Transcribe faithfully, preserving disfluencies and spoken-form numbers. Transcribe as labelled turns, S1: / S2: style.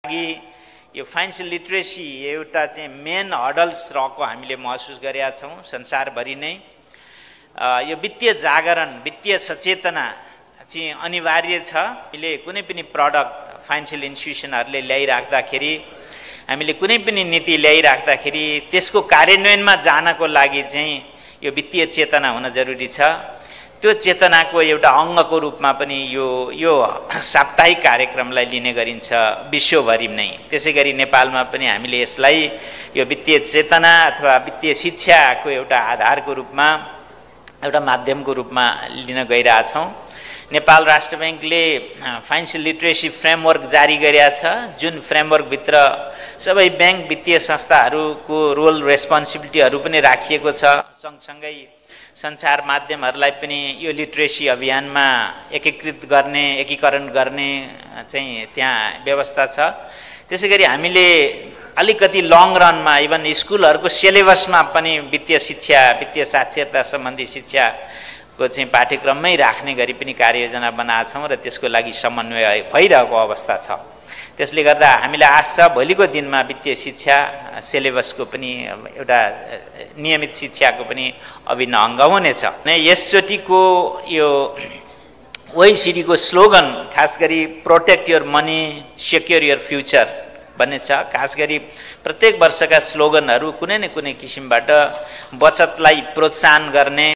S1: यो financial literacy एउटा चाहिँ मेन हर्डल्स रहेको हामीले महसुस गरेका छौँ संसारभरि नै। यो वित्तीय जागरण वित्तीय सचेतना चाहिँ अनिवार्य छ। हामीले कुनै पनि प्रडक्ट फाइनेन्शियल इन्स्टिट्युसनहरूले ल्याइराख्दाखेरि हामीले कुनै पनि नीति ल्याइराख्दाखेरि त्यसको कार्यान्वयनमा जानको लागि चाहिँ यो वित्तीय चेतना हुन जरुरी छ। त्यो चेतनाको एउटा अङ्गको रूपमा पनि यो यो साप्ताहिक कार्यक्रमलाई लिने गरिन्छ विश्वभरि नै। त्यसै गरी नेपालमा पनि हामीले यसलाई यो वित्तीय चेतना अथवा वित्तीय शिक्षाको एउटा आधारको रूपमा एउटा माध्यमको रूपमा लिन गइरहेछौँ। नेपाल राष्ट्र ब्याङ्कले फाइनेन्शियल लिटरेसी फ्रेमवर्क जारी गरेका छ, जुन फ्रेमवर्कभित्र सबै ब्याङ्क वित्तीय संस्थाहरूको रोल रेस्पोन्सिबिलिटीहरू पनि राखिएको छ। सँगसँगै सञ्चार माध्यमहरूलाई पनि यो लिटरेसी अभियानमा एकीकृत गर्ने एकीकरण गर्ने चाहिँ त्यहाँ व्यवस्था छ। त्यसै गरी हामीले अलिकति लङ रनमा इभन स्कुलहरूको सिलेबसमा पनि वित्तीय शिक्षा वित्तीय साक्षरता सम्बन्धी शिक्षाको चाहिँ पाठ्यक्रममै राख्ने गरी पनि कार्ययोजना बनाएका छौँ र त्यसको लागि समन्वय भइरहेको अवस्था छ। त्यसले गर्दा हामीलाई आश छ भोलिको दिनमा वित्तीय शिक्षा सिलेबसको पनि एउटा नियमित शिक्षाको पनि अभिन्न अङ्ग हुनेछ। यसचोटिको यो ओइसिडीको स्लोगन खास गरी protect your money secure your future भन्ने छ। खास गरी प्रत्येक वर्षका स्लोगनहरू कुनै न कुनै किसिमबाट बचतलाई प्रोत्साहन गर्ने